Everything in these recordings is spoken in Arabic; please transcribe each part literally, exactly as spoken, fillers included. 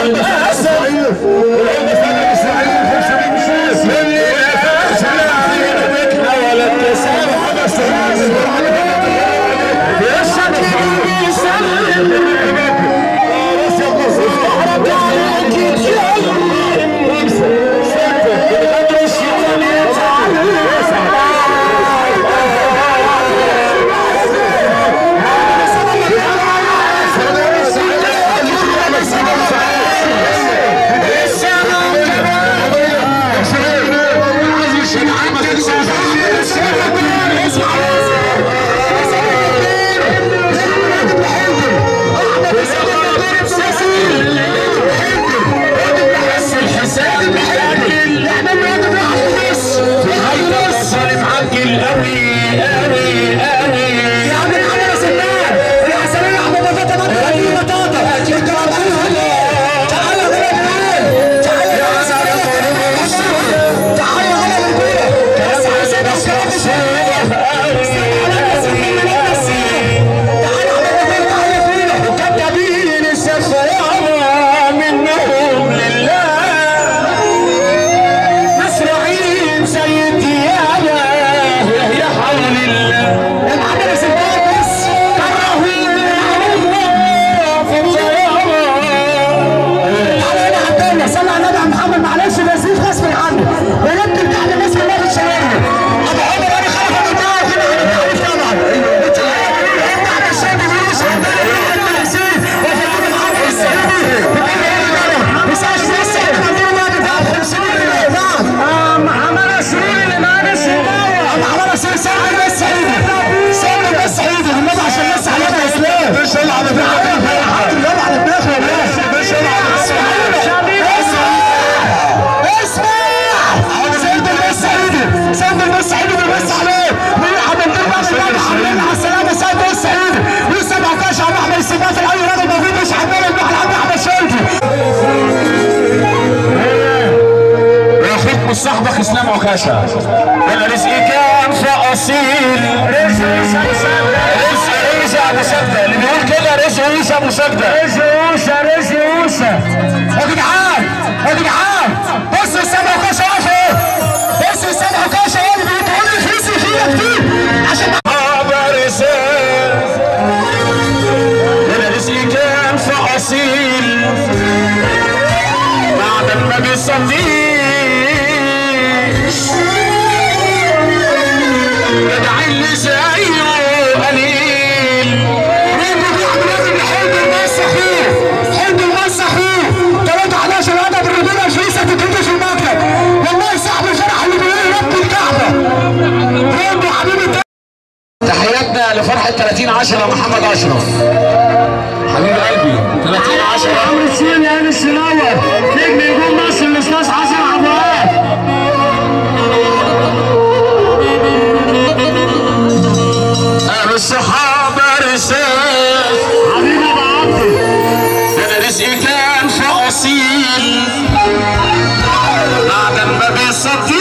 صاحبك اسلام عكاشة. انا رزقي كان في اصيل رزق عيسى ابو سجده، اللي بيقول كده رزق عيسى ابو سجده. رزق عيسى رزق عيسى. يا جدعان يا جدعان بصوا اسلام عكاشة واقف ايه؟ بصوا اسلام عكاشة ايه اللي بيقول لي فلوسي فيها كتير عشان خبر رسال. انا رزقي كان في اصيل بعد ما بيصلي جدع اللي زيه قليل. مين بيعمل لازم يحب المسح فيه، حب المسح فيه. تلاتة حداشر ادب الرجوله الفيسه تتكتب في المكتب. والله صاحب الفرح اللي بيقول رب الكعبه. رب حبيبي. تحياتنا لفرحه تلاتين عشرة محمد اشرف. حبيب قلبي تلاتين عشرة عمرو السوري يا انس منور نجم نجوم مصر الاستاذ حسن عباد. الصحابة رسال حبيبي ابو عبدي. انا رزقي كان في اصيل بعد ما بيصديش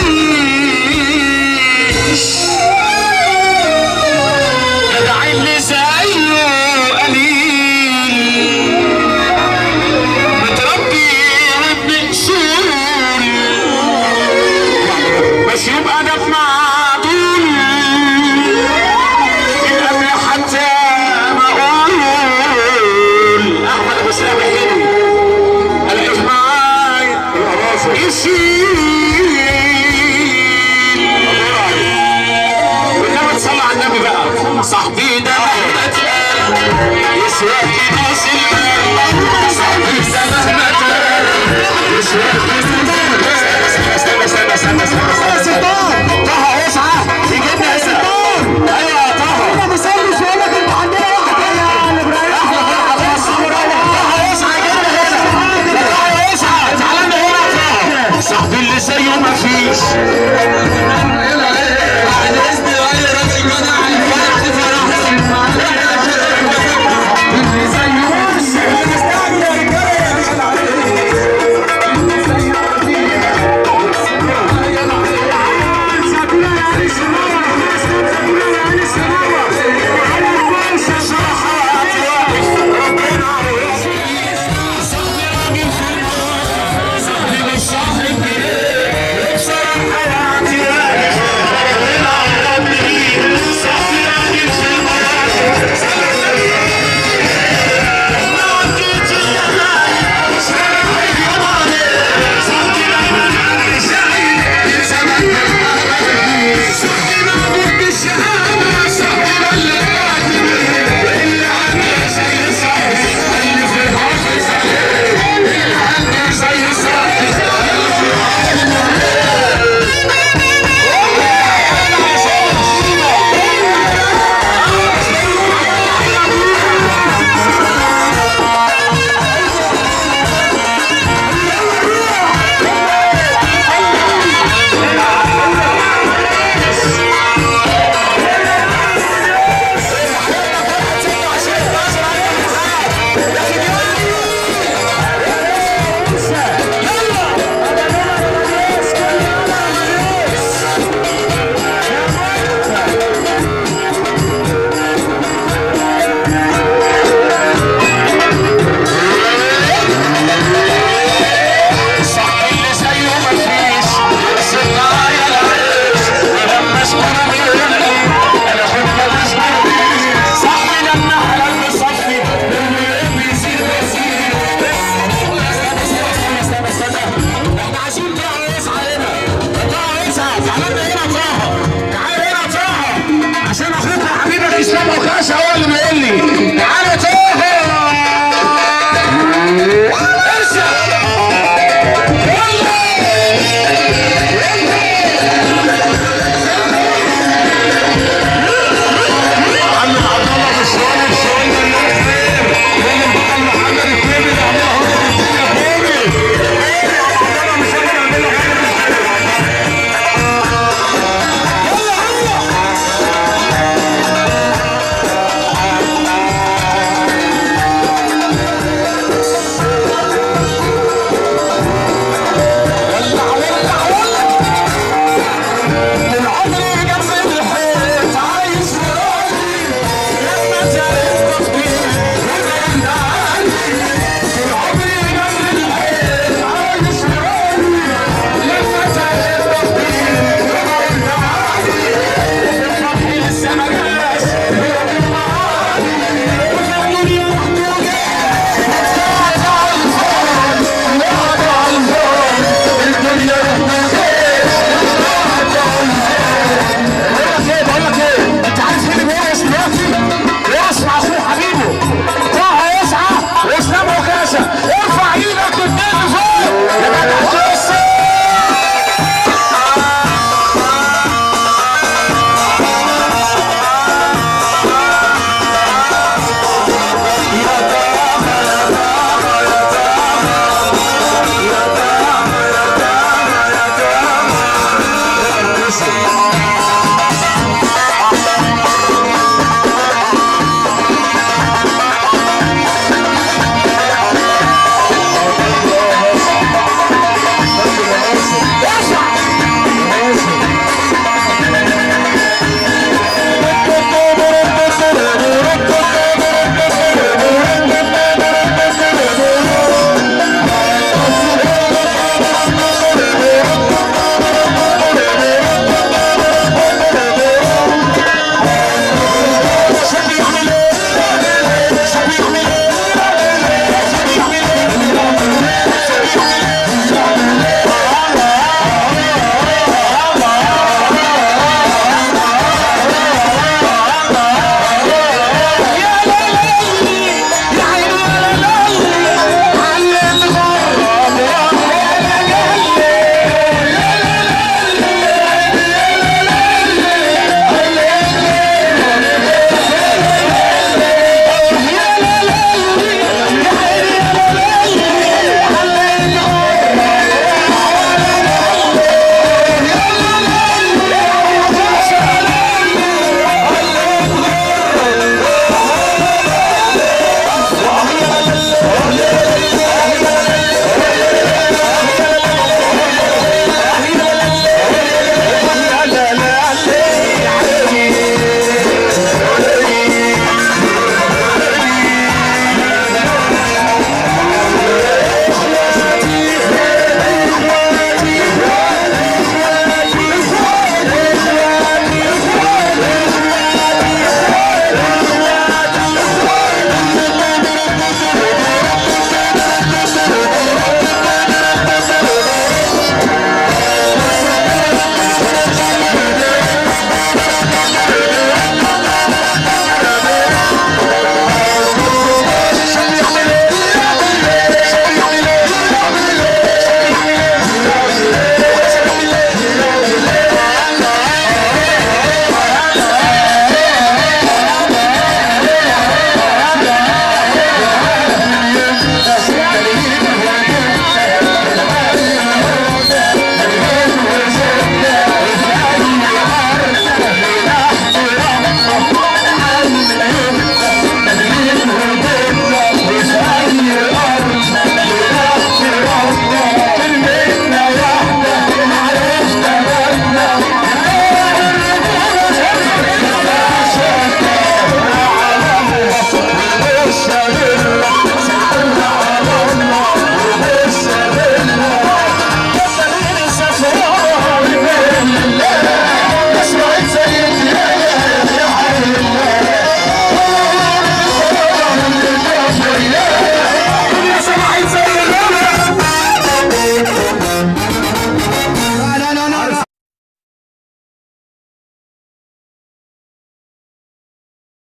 جدع اللي زيه قليل. متربي وابن اصول مش يبقى انا في معدول حتى ما اقول احمد ابو سلام الحلوي الاقيه معايا يشيل والنبي تصلي على النبي بقى. صاحبي ده مهما اتقال يسوى كنوز المال. صاحبي ده مهما اتقال يسوى كنوز المال. استنى استنى استنى استنى استنى طه اسعى يجيب لي سلطان. ايوه يا طه انا بسلم بقول لك انت عندنا واحد يا ابراهيم احمد فرحه بس طه اسعى يجيب لي هنا. طه اسعى تعالى لنا هنا يا طه. صاحبي اللي زيه مفيش. بعد اذن غير الجدع الفرح فرح باشا هو اللي